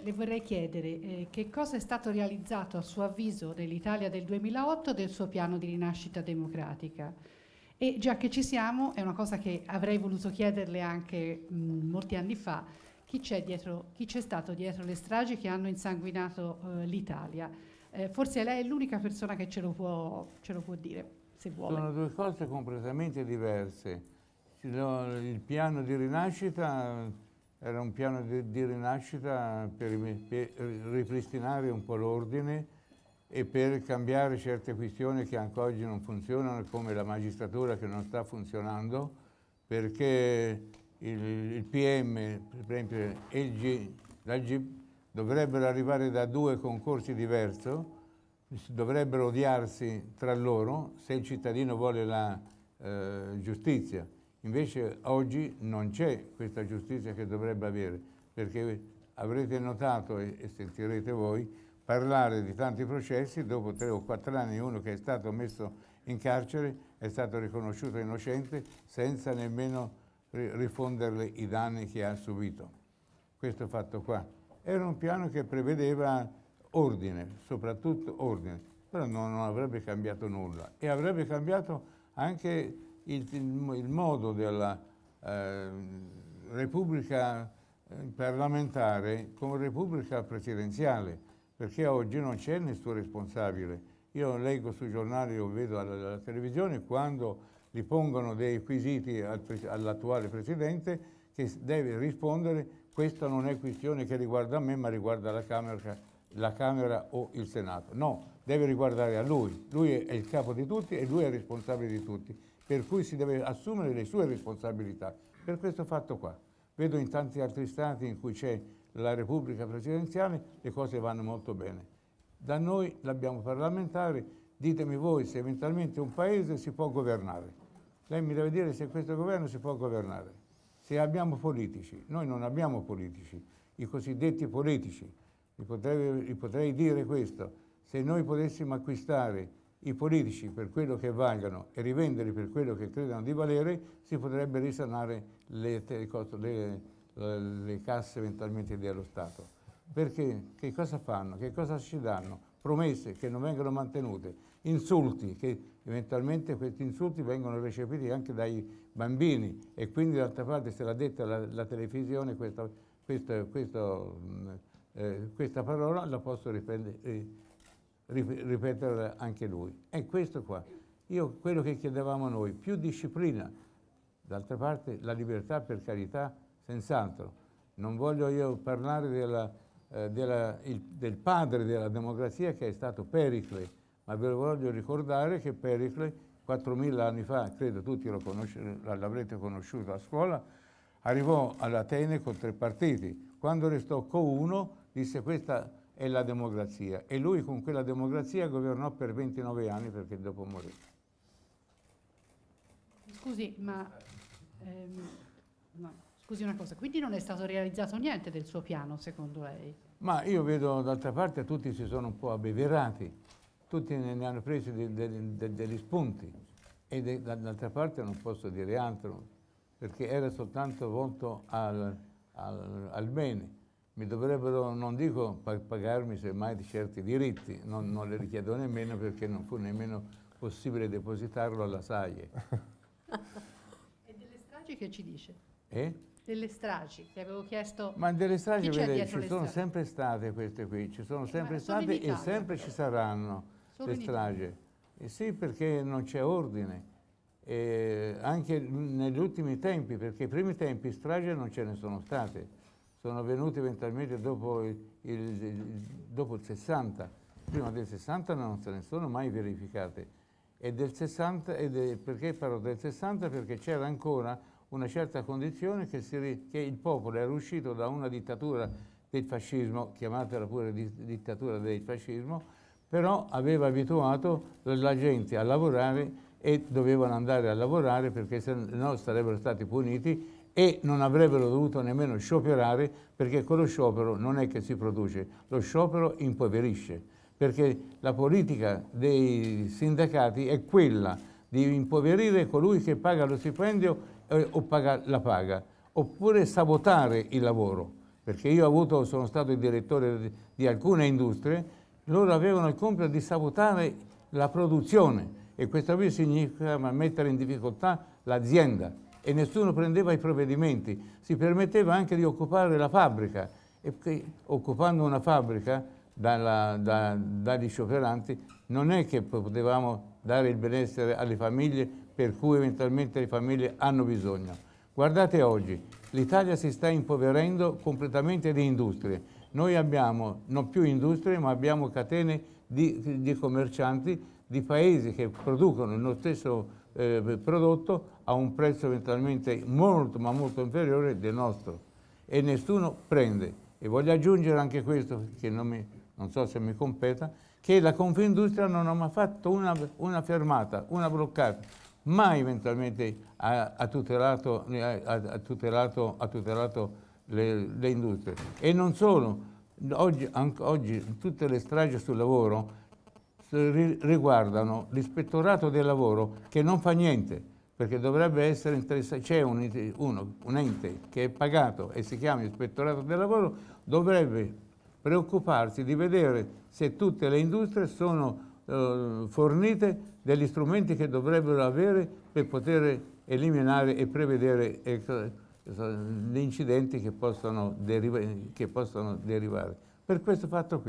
le vorrei chiedere che cosa è stato realizzato a suo avviso nell'Italia del 2008 del suo piano di rinascita democratica. E già che ci siamo, è una cosa che avrei voluto chiederle anche molti anni fa, chi c'è stato dietro le stragi che hanno insanguinato l'Italia. Forse lei è l'unica persona che ce lo può dire, se vuole. Sono due cose completamente diverse. Il piano di rinascita era un piano di rinascita per ripristinare un po' l'ordine e per cambiare certe questioni che anche oggi non funzionano, come la magistratura che non sta funzionando, perché il PM, per esempio, e la GIP dovrebbero arrivare da due concorsi diversi, dovrebbero odiarsi tra loro se il cittadino vuole la giustizia. Invece oggi non c'è questa giustizia che dovrebbe avere, perché avrete notato e sentirete voi parlare di tanti processi, dopo 3 o 4 anni uno che è stato messo in carcere è stato riconosciuto innocente senza nemmeno rifonderle i danni che ha subito. Questo fatto qua. Era un piano che prevedeva ordine, soprattutto ordine, però non avrebbe cambiato nulla e avrebbe cambiato anche il modo della Repubblica parlamentare come Repubblica presidenziale, perché oggi non c'è nessun responsabile. Io leggo sui giornali o vedo alla televisione quando gli pongono dei quesiti all'attuale Presidente che deve rispondere: questa non è questione che riguarda me ma riguarda la Camera o il Senato. No, deve riguardare a lui. Lui è il capo di tutti e lui è responsabile di tutti, per cui si deve assumere le sue responsabilità per questo fatto qua. Vedo in tanti altri stati in cui c'è la Repubblica presidenziale le cose vanno molto bene. Da noi l'abbiamo parlamentare, ditemi voi se eventualmente un paese si può governare. Lei mi deve dire se questo governo si può governare. Se abbiamo politici, noi non abbiamo politici, i cosiddetti politici. Vi potrei dire questo: se noi potessimo acquistare i politici per quello che valgono e rivenderli per quello che credono di valere, si potrebbe risanare le casse eventualmente dello Stato. Perché che cosa fanno? Che cosa ci danno? Promesse che non vengono mantenute, insulti che eventualmente questi insulti vengono recepiti anche dai bambini e quindi d'altra parte se l'ha detta la televisione questa parola la posso ripetere anche lui. È questo qua. Quello che chiedevamo noi, più disciplina. D'altra parte la libertà, per carità, senz'altro. Non voglio io parlare del padre della democrazia che è stato Pericle, ma ve lo voglio ricordare che Pericle 4.000 anni fa, credo tutti l'avrete conosciuto a scuola, arrivò all'Atene con 3 partiti. Quando restò con uno disse: questa è la democrazia, e lui con quella democrazia governò per 29 anni perché dopo morì. Scusi, ma no, scusi una cosa, quindi non è stato realizzato niente del suo piano, secondo lei? Ma io vedo, d'altra parte, tutti si sono un po' abbeverati, tutti ne hanno presi degli spunti e d'altra parte non posso dire altro, perché era soltanto volto al bene. Mi dovrebbero, non dico pagarmi semmai di certi diritti, non li richiedo nemmeno perché non fu nemmeno possibile depositarlo alla SAIE. E delle stragi che ci dice? Delle stragi, che avevo chiesto. Ma delle stragi, vede, ci sono sempre state queste qui, ci sono sempre state e sempre ci saranno le stragi. Sì, perché non c'è ordine. Anche negli ultimi tempi, perché i primi tempi stragi non ce ne sono state. Sono venute eventualmente dopo il 60. Prima del 60 non se ne sono mai verificate. E del 60, perché parlo del 60? Perché c'era ancora una certa condizione che il popolo era uscito da una dittatura del fascismo, chiamatela pure dittatura del fascismo, però aveva abituato la gente a lavorare e dovevano andare a lavorare perché se no sarebbero stati puniti e non avrebbero dovuto nemmeno scioperare, perché con lo sciopero non è che si produce, lo sciopero impoverisce, perché la politica dei sindacati è quella di impoverire colui che paga lo stipendio o paga la paga, oppure sabotare il lavoro, perché io sono stato il direttore di alcune industrie, loro avevano il compito di sabotare la produzione e questo qui significava mettere in difficoltà l'azienda e nessuno prendeva i provvedimenti, si permetteva anche di occupare la fabbrica e occupando una fabbrica dagli scioperanti non è che potevamo dare il benessere alle famiglie per cui eventualmente le famiglie hanno bisogno. Guardate oggi, l'Italia si sta impoverendo completamente di industrie. Noi abbiamo non più industrie, ma abbiamo catene di commercianti di paesi che producono lo stesso prodotto a un prezzo eventualmente molto, ma molto inferiore del nostro. E nessuno prende. E voglio aggiungere anche questo, che non so se mi competa, che la Confindustria non ha mai fatto una fermata, una bloccata, mai eventualmente ha tutelato le industrie. E non solo, oggi tutte le stragi sul lavoro riguardano l'ispettorato del lavoro che non fa niente, perché dovrebbe essere interessato, c'è un ente che è pagato e si chiama ispettorato del lavoro, dovrebbe preoccuparsi di vedere se tutte le industrie sono fornite degli strumenti che dovrebbero avere per poter eliminare e prevedere gli incidenti che possono derivare. Per questo fatto qui.